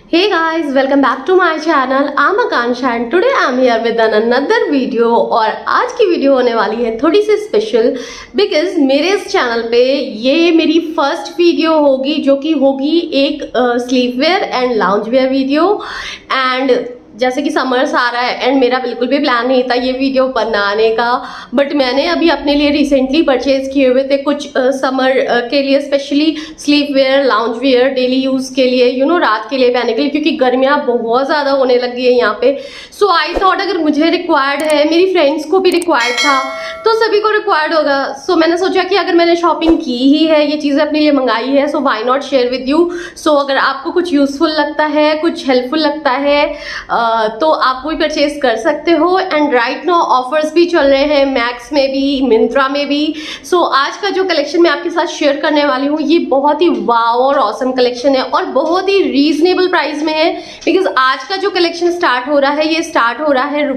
Hey guys, welcome back to my channel. I'm Akansha and today I'm here with another video। और आज की video होने वाली है थोड़ी सी स्पेशल बिकॉज मेरे इस चैनल पे ये मेरी फर्स्ट वीडियो होगी जो कि होगी एक sleep wear and lounge wear video. And जैसे कि समर्स आ रहा है एंड मेरा बिल्कुल भी प्लान नहीं था ये वीडियो बनाने का, बट मैंने अभी अपने लिए रिसेंटली परचेज किए हुए थे कुछ समर के लिए, specially sleep wear, lounge wear, daily use के लिए, रात के लिए पहनने के लिए, क्योंकि गर्मियाँ बहुत ज़्यादा होने लगी है यहाँ पे। सो आई थॉट अगर मुझे रिक्वायर्ड है, मेरी फ्रेंड्स को भी रिक्वायर्ड था, तो सभी को रिक्वायर्ड होगा। सो मैंने सोचा कि अगर मैंने शॉपिंग की ही है, ये चीज़ें अपने लिए मंगाई है, so why not share with you. So अगर आपको कुछ यूजफुल लगता है, कुछ हेल्पफुल लगता है, तो आप वो भी परचेज कर सकते हो। एंड राइट नाउ ऑफर्स भी चल रहे हैं मैक्स में भी, मिंत्रा में भी। सो आज का जो कलेक्शन मैं आपके साथ शेयर करने वाली हूँ ये बहुत ही वाव और ऑसम कलेक्शन है और बहुत ही रीजनेबल प्राइस में है। बिकॉज आज का जो कलेक्शन स्टार्ट हो रहा है ये स्टार्ट हो रहा है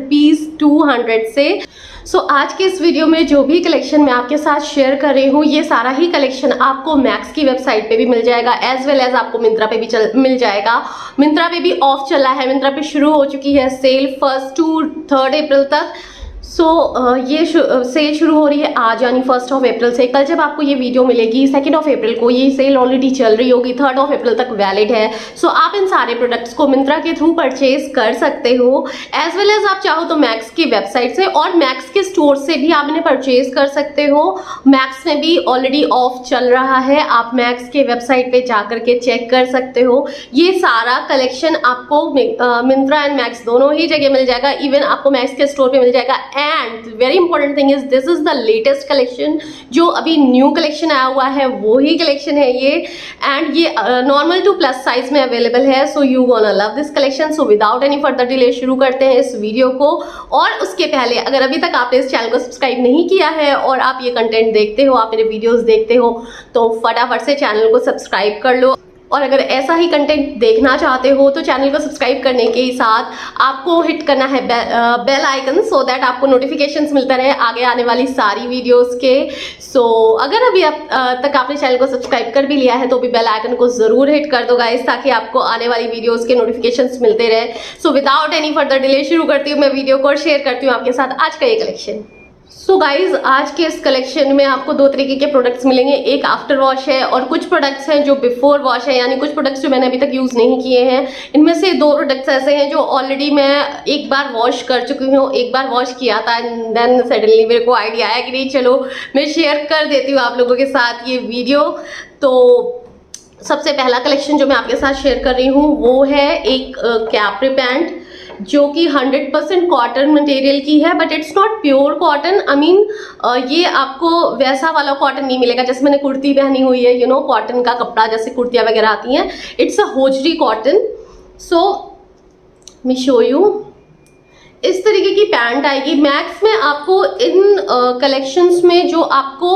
₹200 से। सो आज के इस वीडियो में जो भी कलेक्शन मैं आपके साथ शेयर कर रही हूँ ये सारा ही कलेक्शन आपको मैक्स की वेबसाइट पे भी मिल जाएगा, एज वेल एज आपको मिंत्रा पे भी मिल जाएगा। मिंत्रा पे भी ऑफ चला है, मिंत्रा पे शुरू हो चुकी है सेल 1 to 3 अप्रैल तक। सो ये सेल शुरू हो रही है आज यानी 1 अप्रैल से। कल जब आपको ये वीडियो मिलेगी 2 अप्रैल को ये सेल ऑलरेडी चल रही होगी, 3 अप्रैल तक वैलिड है। सो आप इन सारे प्रोडक्ट्स को मिंत्रा के थ्रू परचेज कर सकते हो, एज वेल एज आप चाहो तो मैक्स की वेबसाइट से और मैक्स के स्टोर से भी आप इन्हें परचेज कर सकते हो। मैक्स में भी ऑलरेडी ऑफ चल रहा है, आप मैक्स के वेबसाइट पे जाकर के चेक कर सकते हो। ये सारा कलेक्शन आपको मिंत्रा एंड मैक्स दोनों ही जगह मिल जाएगा, इवन आपको मैक्स के स्टोर पे मिल जाएगा। And very important thing is this is the latest collection, जो अभी न्यू कलेक्शन आया हुआ है वो ही कलेक्शन है ये। एंड ये नॉर्मल टू प्लस साइज में अवेलेबल है। So you gonna love this collection. So without any further delay शुरू करते हैं इस वीडियो को। और उसके पहले अगर अभी तक आपने इस चैनल को सब्सक्राइब नहीं किया है और आप ये कंटेंट देखते हो, आप मेरे वीडियोज देखते हो, तो फटाफट से चैनल को सब्सक्राइब कर लो। और अगर ऐसा ही कंटेंट देखना चाहते हो तो चैनल को सब्सक्राइब करने के ही साथ आपको हिट करना है बेल आइकन, सो दैट आपको नोटिफिकेशंस मिलता रहे आगे आने वाली सारी वीडियोस के। सो अगर अभी तक आपने चैनल को सब्सक्राइब कर भी लिया है तो भी बेल आइकन को जरूर हिट कर दो गाइस, ताकि आपको आने वाली वीडियोस के नोटिफिकेशंस मिलते रहे। So without any further delay शुरू करती हूँ मैं वीडियो को और शेयर करती हूँ आपके साथ आज का ये कलेक्शन। सो गाइज आज के इस कलेक्शन में आपको 2 तरीके के प्रोडक्ट्स मिलेंगे। एक आफ्टर वॉश है और कुछ प्रोडक्ट्स हैं जो बिफोर वॉश है, यानी कुछ प्रोडक्ट्स जो मैंने अभी तक यूज नहीं किए हैं। इनमें से 2 प्रोडक्ट्स ऐसे हैं जो ऑलरेडी मैं एक बार वॉश कर चुकी हूँ, एक बार वॉश किया था एंड देन सडनली मेरे को आइडिया आया कि नहीं चलो मैं शेयर कर देती हूँ आप लोगों के साथ ये वीडियो। तो सबसे पहला कलेक्शन जो मैं आपके साथ शेयर कर रही हूँ वो है एक कैप्री पैंट जो कि 100% कॉटन मटेरियल की है, but it's not pure cotton. I mean ये आपको वैसा वाला कॉटन नहीं मिलेगा जैसे मैंने कुर्ती पहनी हुई है, कॉटन का कपड़ा जैसे कुर्तियाँ वगैरह आती हैं। It's a hosiery cotton. So me show you, इस तरीके की पैंट आएगी। मैक्स में आपको इन कलेक्शंस में जो आपको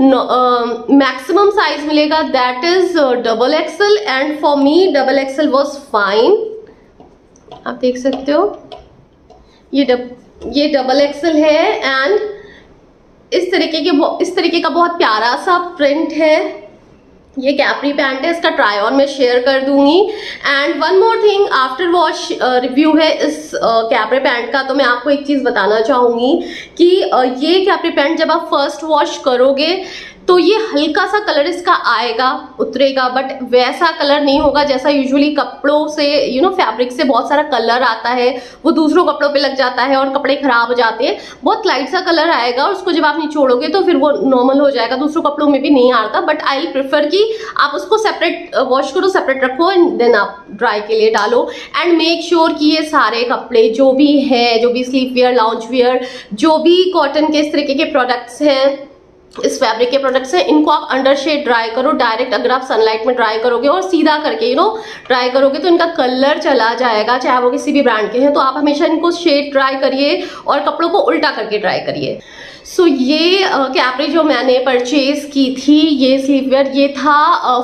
मैक्सिमम साइज मिलेगा that is XXL and for me XXL was fine. आप देख सकते हो ये XXL है एंड इस तरीके का बहुत प्यारा सा प्रिंट है। ये कैप्री पैंट है, इसका ट्राई ऑन मैं शेयर कर दूंगी। And one more thing, after wash review है इस कैप्री पैंट का, तो मैं आपको एक चीज बताना चाहूंगी कि ये कैप्री पैंट जब आप फर्स्ट वॉश करोगे तो ये हल्का सा कलर इसका आएगा, उतरेगा, बट वैसा कलर नहीं होगा जैसा यूजुअली कपड़ों से फैब्रिक से बहुत सारा कलर आता है, वो दूसरों कपड़ों पे लग जाता है और कपड़े खराब हो जाते हैं। बहुत लाइट सा कलर आएगा और उसको जब आप निचोड़ोगे तो फिर वो नॉर्मल हो जाएगा, दूसरों कपड़ों में भी नहीं आता। बट आई प्रेफर कि आप उसको सेपरेट वॉश करो, सेपरेट रखो एंड देन आप ड्राई के लिए डालो। एंड मेक श्योर कि ये सारे कपड़े जो भी है, जो भी स्लीप वेयर, लाउंज वेयर, जो भी कॉटन के इस तरीके के प्रोडक्ट्स हैं, इस फैब्रिक के प्रोडक्ट्स हैं, इनको आप अंडर शेड ड्राई करो। डायरेक्ट अगर आप सनलाइट में ड्राई करोगे और सीधा करके ड्राई करोगे तो इनका कलर चला जाएगा, चाहे वो किसी भी ब्रांड के हैं। तो आप हमेशा इनको शेड ड्राई करिए और कपड़ों को उल्टा करके ड्राई करिए। सो ये कैप्री जो मैंने परचेज की थी, ये स्लीपवेयर, ये था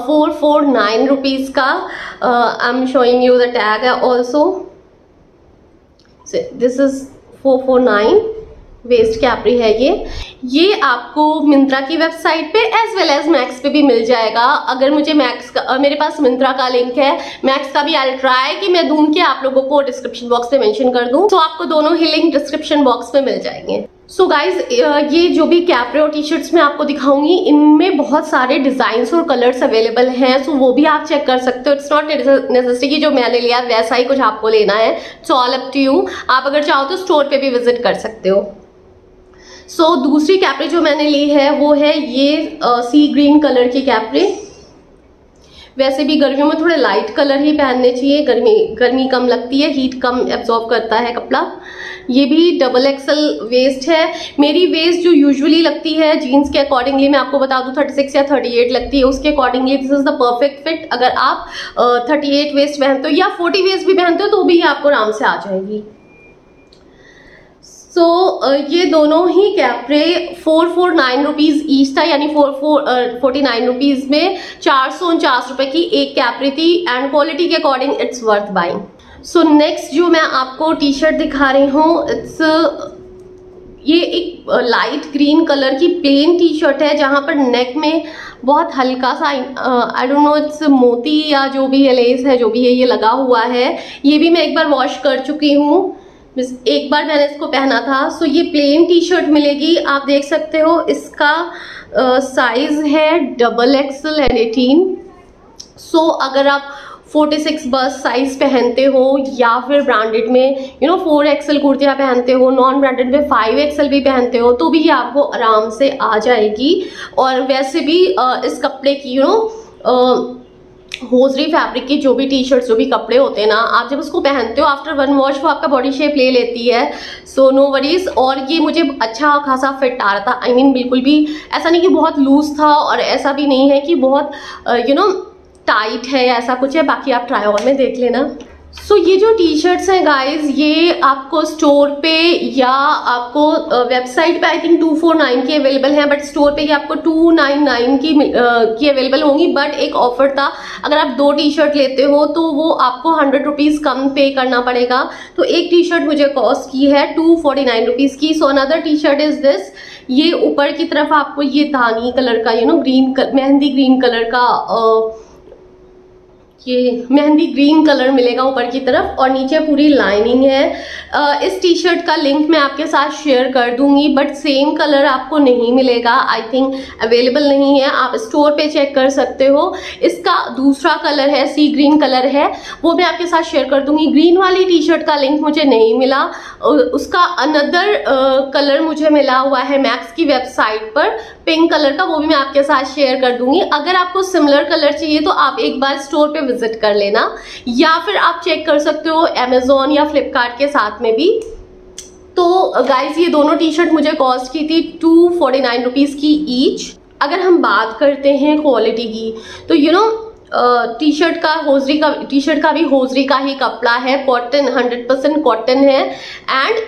449 रुपीज का। I am showing you the tag also, this is 449 waist capri है ये आपको मिंत्रा की वेबसाइट पे एज वेल एज मैक्स पे भी मिल जाएगा। अगर मुझे मैक्स का मेरे पास मिंत्रा का लिंक है, मैक्स का भी आई ट्राई कि मैं ढूंढ के आप लोगों को डिस्क्रिप्शन बॉक्स में मेंशन कर दूं, तो आपको दोनों ही लिंक डिस्क्रिप्शन बॉक्स में मिल जाएंगे। सो गाइज ये जो भी कैप्री और टी शर्ट्स मैं आपको दिखाऊंगी, इनमें बहुत सारे डिजाइन और कलर्स अवेलेबल हैं, सो वो भी आप चेक कर सकते हो। इट्स नॉट नेसेसरी कि जो मैंने लिया वैसा ही कुछ आपको लेना है, it's all up to you. आप अगर चाहो तो स्टोर पे भी विजिट कर सकते हो। सो दूसरी कैप्री जो मैंने ली है वो है ये सी ग्रीन कलर की कैप्री। वैसे भी गर्मियों में थोड़े लाइट कलर ही पहनने चाहिए, गर्मी कम लगती है, हीट कम एब्जॉर्ब करता है कपड़ा। ये भी डबल एक्सल वेस्ट है। मेरी वेस्ट जो यूजुअली लगती है जीन्स के अकॉर्डिंगली, मैं आपको बता दूं 36 या 38 लगती है, उसके accordingly this is the perfect fit. अगर आप 38 वेस्ट पहनते हो या 40 वेस्ट भी पहनते हो तो भी आपको आराम से आ जाएगी। ये दोनों ही कैप्रे 449 रुपीज ईच था, यानी 49 रुपीज में 449 रुपए की एक कैप्री थी, एंड क्वालिटी के according it's worth buying. So next जो मैं आपको टी शर्ट दिखा रही हूँ, ये एक लाइट ग्रीन कलर की प्लेन टी शर्ट है, जहां पर नेक में बहुत हल्का सा आई डोंट नो इट्स मोती या जो भी है, लेस है, जो भी है, ये लगा हुआ है। ये भी मैं एक बार वॉश कर चुकी हूँ, एक बार मैंने इसको पहना था। सो ये प्लेन टी शर्ट मिलेगी, आप देख सकते हो। इसका साइज है डबल एक्सल एंड 18। सो अगर आप 46 बस साइज पहनते हो या फिर ब्रांडेड में 4 एक्सल कुर्तियाँ पहनते हो, नॉन ब्रांडेड में 5 एक्सल भी पहनते हो, तो भी ये आपको आराम से आ जाएगी। और वैसे भी इस कपड़े की होजरी फैब्रिक की जो भी टी शर्ट्स, जो भी कपड़े होते हैं ना, आप जब उसको पहनते हो आफ्टर वन वॉश वो आपका बॉडी शेप ले लेती है। So no worries. और ये मुझे अच्छा खासा फिट आ रहा था। आई मीन बिल्कुल भी ऐसा नहीं कि बहुत लूज था और ऐसा भी नहीं है कि बहुत टाइट है या ऐसा कुछ है। बाकी आप ट्राई ऑन में देख लेना। सो ये जो टी शर्ट्स हैं गाइज, ये आपको स्टोर पे या आपको वेबसाइट पे आई थिंक 249 की अवेलेबल है, बट स्टोर पे ये आपको 299 की अवेलेबल होंगी। बट एक ऑफर था, अगर आप 2 टी शर्ट लेते हो तो वो आपको 100 रुपीज़ कम पे करना पड़ेगा। तो एक टी शर्ट मुझे कॉस्ट की है 249 रुपीज़ की। So another T shirt is this. ये ऊपर की तरफ आपको ये धानी कलर का मेहंदी ग्रीन कलर का ये मेहंदी ग्रीन कलर मिलेगा ऊपर की तरफ, और नीचे पूरी लाइनिंग है। इस टी शर्ट का लिंक मैं आपके साथ शेयर कर दूंगी, बट सेम कलर आपको नहीं मिलेगा, आई थिंक अवेलेबल नहीं है। आप स्टोर पे चेक कर सकते हो। इसका दूसरा कलर है, सी ग्रीन कलर है, वो मैं आपके साथ शेयर कर दूंगी। ग्रीन वाली टी शर्ट का लिंक मुझे नहीं मिला, उसका अनदर कलर मुझे मिला हुआ है मैक्स की वेबसाइट पर, पिंक कलर का, वो भी मैं आपके साथ शेयर कर दूंगी। अगर आपको सिमिलर कलर चाहिए तो आप एक बार स्टोर पे विजिट कर लेना, या फिर आप चेक कर सकते हो अमेजोन या फ्लिपकार्ट के साथ में भी। तो गाइज ये दोनों टी शर्ट मुझे कॉस्ट की थी 249 रुपीज़ की ईच। अगर हम बात करते हैं क्वालिटी की, तो टी शर्ट का भी होजरी का ही कपड़ा है, कॉटन, 100% कॉटन है। एंड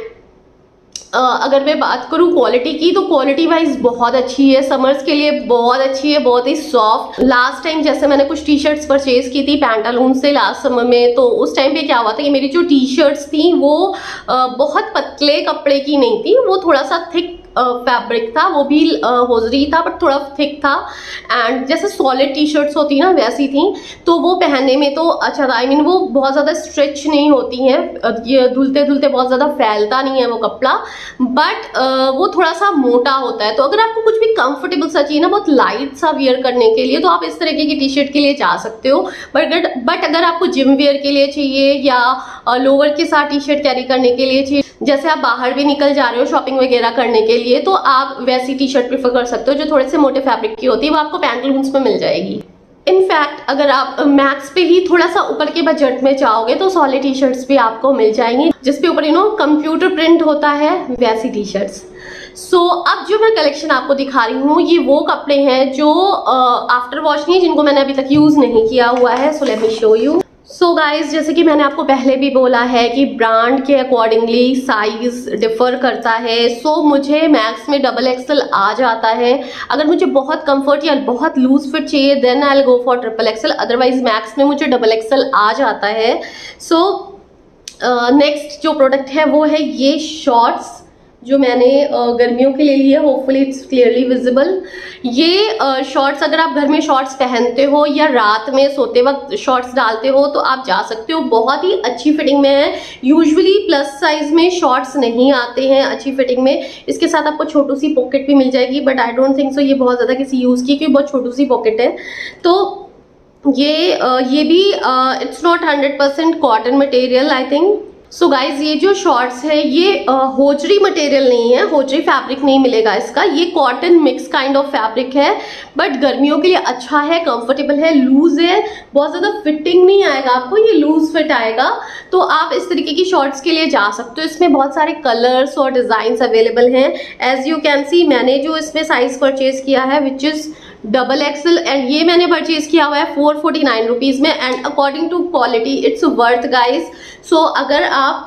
अगर मैं बात करूँ क्वालिटी की, तो क्वालिटी वाइज बहुत अच्छी है, समर्स के लिए बहुत अच्छी है, बहुत ही सॉफ्ट। लास्ट टाइम जैसे मैंने कुछ टी शर्ट्स परचेज की थी पैंटालून से लास्ट समर में, तो उस टाइम पे क्या हुआ था कि मेरी जो टी शर्ट्स थी वो बहुत पतले कपड़े की नहीं थी, वो थोड़ा सा थिक फैब्रिक था, वो भी होजरी था बट थोड़ा थिक था। एंड जैसे सॉलिड टी शर्ट्स होती है ना वैसी थी, तो वो पहनने में तो अच्छा था। आई मीन वो बहुत ज़्यादा स्ट्रेच नहीं होती हैं, ये धुलते धुलते बहुत ज़्यादा फैलता नहीं है वो कपड़ा, बट वो थोड़ा सा मोटा होता है। तो अगर आपको कुछ भी कंफर्टेबल सा चाहिए ना, बहुत लाइट सा वियर करने के लिए, तो आप इस तरीके की टी शर्ट के लिए जा सकते हो। बट अगर आपको जिम वेयर के लिए चाहिए या लोअर के साथ टी शर्ट कैरी करने के लिए चाहिए, जैसे आप बाहर भी निकल जा रहे हो शॉपिंग वगैरह करने के लिए, तो आप वैसी टी शर्ट प्रेफर कर सकते हो जो थोड़े से मोटे फैब्रिक की होती है, वो आपको पैंटलून्स में मिल जाएगी। इनफैक्ट अगर आप मैक्स पे ही थोड़ा सा ऊपर के बजट में चाहोगे तो सॉलिड टी शर्ट्स भी आपको मिल जाएंगी, जिसपे ऊपर कंप्यूटर प्रिंट होता है, वैसी टी शर्ट्स। सो अब जो मैं कलेक्शन आपको दिखा रही हूँ, ये वो कपड़े हैं जो आफ्टर वॉश नहीं है, जिनको मैंने अभी तक यूज नहीं किया हुआ है। So let me show you. So guys, जैसे कि मैंने आपको पहले भी बोला है कि ब्रांड के अकॉर्डिंगली साइज डिफर करता है। सो मुझे मैक्स में डबल एक्सल आ जाता है। अगर मुझे बहुत कंफर्ट या बहुत लूज फिट चाहिए then I will go for triple XL, otherwise Max में मुझे डबल एक्सल आ जाता है। सो नेक्स्ट जो प्रोडक्ट है वो है ये शॉर्ट्स जो मैंने गर्मियों के लिए ली है। Hopefully it's clearly visible. ये शॉर्ट्स अगर आप घर में शॉर्ट्स पहनते हो या रात में सोते वक्त शॉर्ट्स डालते हो तो आप जा सकते हो। बहुत ही अच्छी फिटिंग में है। यूजुअली प्लस साइज में शॉर्ट्स नहीं आते हैं अच्छी फिटिंग में। इसके साथ आपको छोटी सी पॉकेट भी मिल जाएगी, but I don't think so ये बहुत ज़्यादा किसी यूज़ की, क्योंकि बहुत छोटी सी पॉकेट है। तो ये भी it's not 100% cotton material I think. So guys ये जो शॉर्ट्स है ये होजरी मटेरियल नहीं है, होजरी फैब्रिक नहीं मिलेगा इसका। ये cotton mix kind of fabric है, बट गर्मियों के लिए अच्छा है, कंफर्टेबल है, लूज है, बहुत ज़्यादा फिटिंग नहीं आएगा आपको, ये लूज फिट आएगा। तो आप इस तरीके की शॉर्ट्स के लिए जा सकते हो। इसमें बहुत सारे कलर्स और डिज़ाइंस अवेलेबल हैं। एज यू कैन सी मैंने जो इसमें साइज परचेज किया है विच इज़ XXL, एंड ये मैंने परचेज किया हुआ है 449 रुपीज़ में। And according to quality it's worth guys. So अगर आप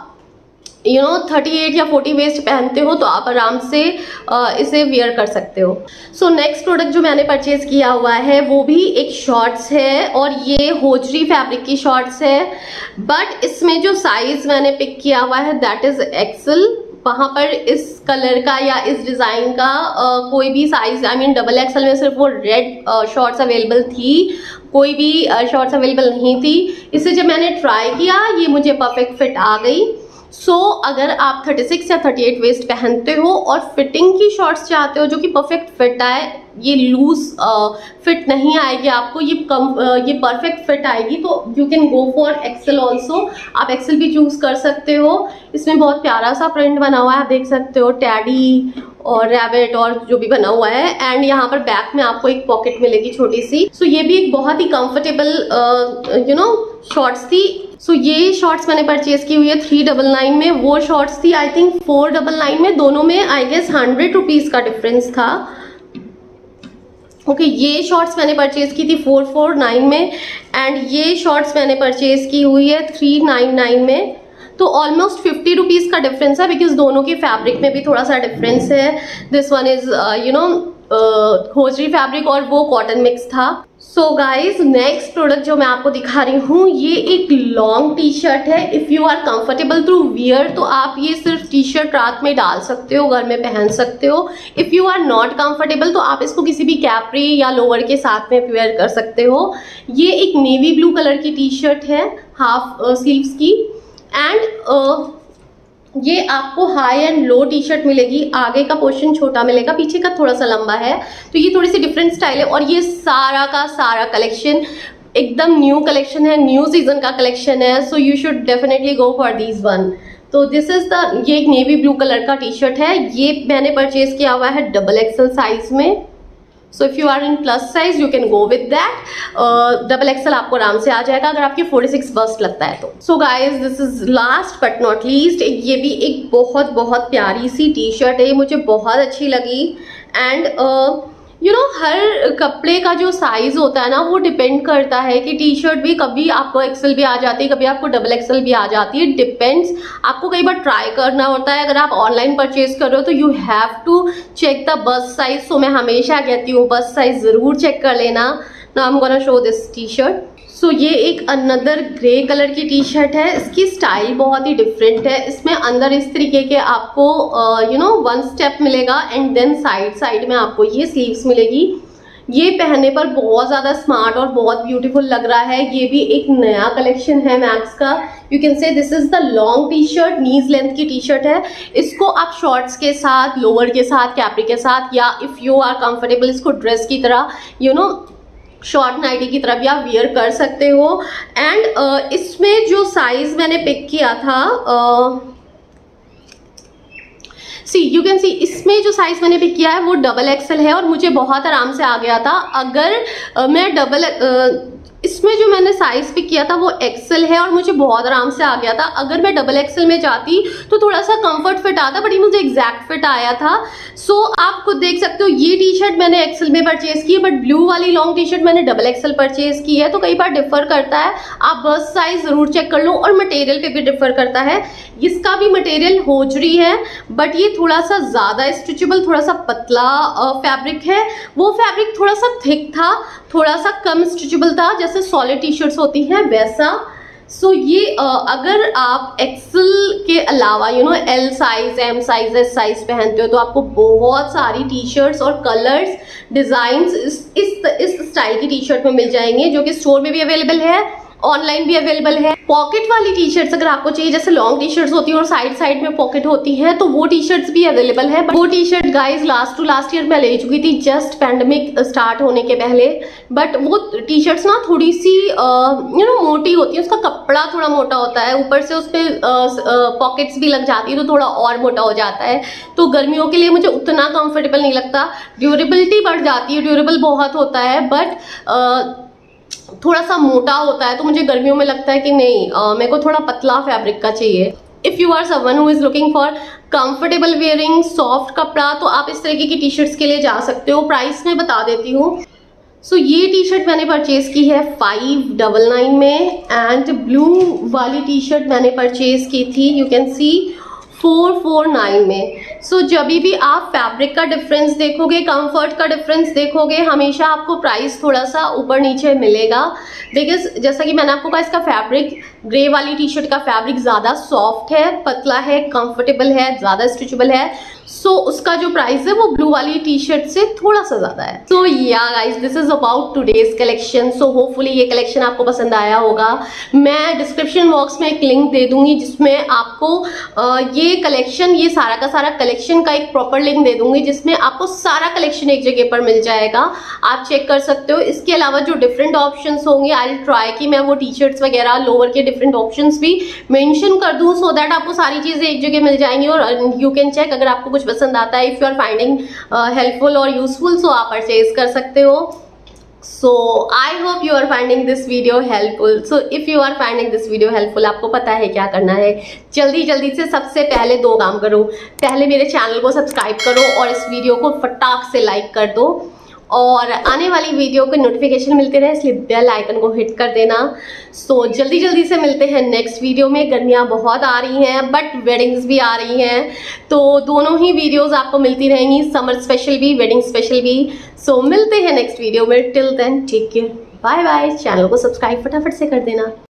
38 या 40 वेस्ट पहनते हो तो आप आराम से इसे वेयर कर सकते हो। सो नेक्स्ट प्रोडक्ट जो मैंने परचेज किया हुआ है वो भी एक शॉर्ट्स है, और ये होजरी फैब्रिक की शॉर्ट्स है, बट इसमें जो साइज मैंने पिक किया हुआ है दैट इज XL। वहाँ पर इस कलर का या इस डिज़ाइन का कोई भी साइज आई मीन XXL में सिर्फ वो रेड शॉर्ट्स अवेलेबल थी, कोई भी शॉर्ट्स अवेलेबल नहीं थी। इसे जब मैंने ट्राई किया ये मुझे परफेक्ट फिट आ गई। सो अगर आप 36 या 38 वेस्ट पहनते हो और फिटिंग की शॉर्ट्स चाहते हो जो कि परफेक्ट फिट आए, ये लूज फिट नहीं आएगी आपको, ये परफेक्ट फिट आएगी, तो you can go for XL also. आप XL भी चूज कर सकते हो। इसमें बहुत प्यारा सा प्रिंट बना हुआ है, आप देख सकते हो, टैडी और रैबिट और जो भी बना हुआ है। एंड यहाँ पर बैक में आपको एक पॉकेट मिलेगी छोटी सी। सो ये भी एक बहुत ही कंफर्टेबल शॉर्ट्स थी। सो ये शॉर्ट्स मैंने परचेज की हुई है 399 में। वो शॉर्ट्स थी आई थिंक 499 में। दोनों में आई गेस 100 रुपीज़ का डिफरेंस था। ओके, ये शॉर्ट्स मैंने परचेज की थी 449 में, एंड ये शॉर्ट्स मैंने परचेज की हुई है 399 में। तो ऑलमोस्ट 50 रुपीज़ का डिफरेंस है, बिकॉज दोनों के फैब्रिक में भी थोड़ा सा डिफरेंस है। This one is hosiery fabric और वो कॉटन मिक्स था। सो गाइज नेक्स्ट प्रोडक्ट जो मैं आपको दिखा रही हूँ ये एक लॉन्ग टी शर्ट है। If you are comfortable through wear तो आप ये सिर्फ टी शर्ट रात में डाल सकते हो, घर में पहन सकते हो। If you are not comfortable तो आप इसको किसी भी कैप्री या लोअर के साथ में वेयर कर सकते हो। ये एक नेवी ब्लू कलर की टी शर्ट है, हाफ स्लीव्स की, एंड ये आपको high and low T shirt मिलेगी। आगे का पोर्शन छोटा मिलेगा, पीछे का थोड़ा सा लंबा है, तो ये थोड़ी सी डिफरेंट स्टाइल है। और ये सारा का सारा कलेक्शन एकदम न्यू कलेक्शन है, न्यू सीजन का कलेक्शन है। So you should definitely go for this one. तो दिस इज द, ये एक नेवी ब्लू कलर का टी शर्ट है। ये मैंने परचेज किया हुआ है XXL साइज में। So if you are in plus size you can go with that. XXL आपको आराम से आ जाएगा अगर आपके 46 बस्ट लगता है तो। So guys this is last but not least, ये भी एक बहुत बहुत प्यारी सी टी शर्ट है, मुझे बहुत अच्छी लगी। एंड हर कपड़े का जो साइज होता है ना वो डिपेंड करता है कि टी शर्ट भी कभी आपको XL भी आ जाती है, कभी आपको XXL भी आ जाती है, डिपेंड्स। आपको कई बार ट्राई करना होता है। अगर आप ऑनलाइन परचेज कर रहे हो तो you have to check the bust size. So मैं हमेशा कहती हूँ बस्ट साइज जरूर चेक कर लेना। Now I am gonna show this T shirt. So ये एक अनदर ग्रे कलर की टी शर्ट है। इसकी स्टाइल बहुत ही डिफरेंट है। इसमें अंदर इस तरीके के आपको वन स्टेप मिलेगा, एंड देन साइड में आपको ये स्लीव्स मिलेगी। ये पहनने पर बहुत ज़्यादा स्मार्ट और बहुत ब्यूटीफुल लग रहा है। ये भी एक नया कलेक्शन है मैक्स का। You can say this is the long T shirt, knees length की टी शर्ट है। इसको आप शॉर्ट्स के साथ, लोअर के साथ, कैप्री के साथ, या इफ़ यू आर कंफर्टेबल इसको ड्रेस की तरह शॉर्ट नाइटी की तरह भी आप वियर कर सकते हो। एंड इसमें जो साइज मैंने पिक किया था, सी यू कैन सी, इसमें जो साइज मैंने पिक किया है वो XXL है, और मुझे बहुत आराम से आ गया था। अगर मैं इसमें जो मैंने साइज पिक किया था वो XL है और मुझे बहुत आराम से आ गया था। अगर मैं XXL में जाती तो थोड़ा सा कंफर्ट फिट आता, बट ये मुझे एग्जैक्ट फिट आया था। सो आप खुद देख सकते हो, ये टी शर्ट मैंने XL में परचेज की है, बट ब्लू वाली लॉन्ग टी शर्ट मैंने XXL परचेज की है। तो कई बार डिफर करता है, आप बस साइज जरूर चेक कर लो। और मटेरियल पे भी डिफर करता है। इसका भी मटेरियल होजरी है, बट ये थोड़ा सा ज़्यादा स्ट्रेचेबल, थोड़ा सा पतला फैब्रिक है। वो फैब्रिक थोड़ा सा थिक था, थोड़ा सा कम स्ट्रेचेबल था, जैसे सॉलिड टी शर्ट्स होती हैं वैसा। सो ये अगर आप एक्सेल के अलावा L size, M size, S size पहनते हो तो आपको बहुत सारी टी शर्ट्स और कलर्स, डिजाइन्स इस स्टाइल की टी शर्ट में मिल जाएंगे, जो कि स्टोर में भी अवेलेबल है, ऑनलाइन भी अवेलेबल है। पॉकेट वाली टी शर्ट्स अगर आपको चाहिए, जैसे लॉन्ग टी शर्ट्स होती है और साइड साइड में पॉकेट होती है, तो वो टी शर्ट्स भी अवेलेबल है। वो T shirt guys last year मैं ले चुकी थी, जस्ट पैंडेमिक स्टार्ट होने के पहले। बट वो टी शर्ट्स ना थोड़ी सी मोटी होती है, उसका कपड़ा थोड़ा मोटा होता है, ऊपर से उसमें पॉकेट्स भी लग जाती है तो थोड़ा और मोटा हो जाता है। तो गर्मियों के लिए मुझे उतना कंफर्टेबल नहीं लगता। ड्यूरेबिलिटी बढ़ जाती है, ड्यूरेबल बहुत होता है, बट थोड़ा सा मोटा होता है, तो मुझे गर्मियों में लगता है कि नहीं, मेरे को थोड़ा पतला फैब्रिक का चाहिए। If you are someone who is looking for comfortable wearing soft कपड़ा, तो आप इस तरीके की टी शर्ट्स के लिए जा सकते हो। प्राइस मैं बता देती हूँ। सो ये टी शर्ट मैंने परचेज की है 599 में, एंड ब्लू वाली टी शर्ट मैंने परचेज की थी, यू कैन सी, 449 में। सो जब भी आप फैब्रिक का डिफरेंस देखोगे, कंफर्ट का डिफरेंस देखोगे, हमेशा आपको प्राइस थोड़ा सा ऊपर नीचे मिलेगा। बिकॉज जैसा कि मैंने आपको कहा, इसका फैब्रिक, ग्रे वाली टी शर्ट का फैब्रिक ज़्यादा सॉफ्ट है, पतला है, कंफर्टेबल है, ज़्यादा स्ट्रेचेबल है। सो उसका जो प्राइस है वो ब्लू वाली टी शर्ट से थोड़ा सा ज़्यादा है। So yeah guys, this is about today's collection. So hopefully ये कलेक्शन आपको पसंद आया होगा। मैं डिस्क्रिप्शन बॉक्स में एक लिंक दे दूंगी जिसमें आपको ये कलेक्शन, ये सारा का सारा कलेक्शन का एक प्रॉपर लिंक दे दूंगी, जिसमें आपको सारा कलेक्शन एक जगह पर मिल जाएगा, आप चेक कर सकते हो। इसके अलावा जो डिफरेंट ऑप्शंस होंगे, आई विल ट्राई कि मैं वो टी शर्ट्स वगैरह, लोअर के डिफरेंट ऑप्शंस भी मेंशन कर दूं, सो दैट आपको सारी चीजें एक जगह मिल जाएंगी और यू कैन चेक। अगर आपको कुछ पसंद आता है, if you are finding helpful और यूजफुल, सो आप परचेज कर सकते हो। So I hope you are finding this video helpful. So if you are finding this video helpful, आपको पता है क्या करना है। जल्दी से सबसे पहले 2 काम करो। पहले मेरे चैनल को सब्सक्राइब करो और इस वीडियो को फटाक से लाइक कर दो, और आने वाली वीडियो को नोटिफिकेशन मिलते रहे, इसलिए बेल आइकन को हिट कर देना। सो जल्दी से मिलते हैं नेक्स्ट वीडियो में। गर्मियाँ बहुत आ रही हैं, बट वेडिंग्स भी आ रही हैं, तो दोनों ही वीडियोस आपको मिलती रहेंगी, समर स्पेशल भी, वेडिंग स्पेशल भी। सो मिलते हैं नेक्स्ट वीडियो में। Till then take care, bye bye. Channel को सब्सक्राइब फटाफट से कर देना।